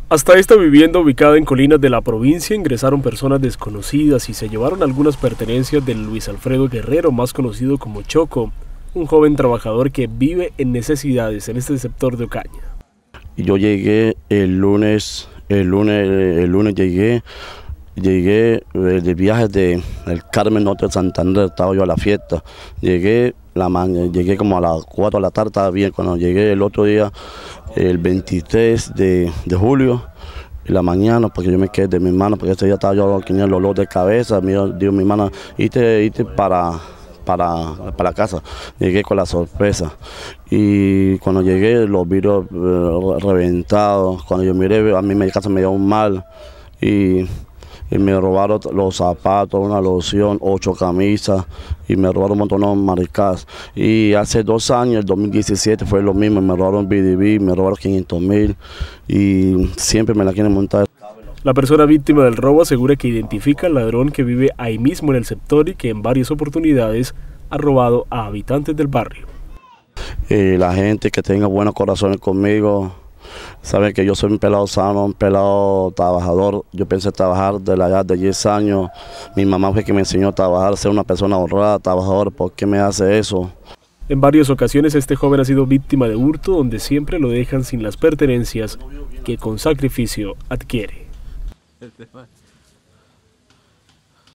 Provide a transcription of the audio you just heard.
Hasta esta vivienda ubicada en colinas de la provincia ingresaron personas desconocidas y se llevaron algunas pertenencias de Luis Alfredo Guerrero, más conocido como Choco, un joven trabajador que vive en necesidades en este sector de Ocaña. Yo llegué el lunes llegué de viaje del Carmen Norte de Santander, estaba yo a la fiesta. Llegué como a las 4 de la tarde, estaba bien. Cuando llegué el otro día, el 23 de julio, en la mañana, porque yo me quedé de mi hermana, porque ese día estaba yo, tenía el olor de cabeza, dijo mi hermana, irte para casa. Llegué con la sorpresa y cuando llegué los vidrios reventados. Cuando yo miré, a mí mi casa me dio un mal y me robaron los zapatos, una loción, 8 camisas y me robaron un montón de maricadas. Y hace 2 años, el 2017, fue lo mismo, me robaron BDB, me robaron 500.000 y siempre me la quieren montar. La persona víctima del robo asegura que identifica al ladrón que vive ahí mismo en el sector y que en varias oportunidades ha robado a habitantes del barrio. La gente que tenga buenos corazones conmigo sabe que yo soy un pelado sano, un pelado trabajador. Yo pensé trabajar de la edad de 10 años. Mi mamá fue quien me enseñó a trabajar, ser una persona honrada, trabajadora. ¿Por qué me hace eso? En varias ocasiones este joven ha sido víctima de hurto, donde siempre lo dejan sin las pertenencias que con sacrificio adquiere.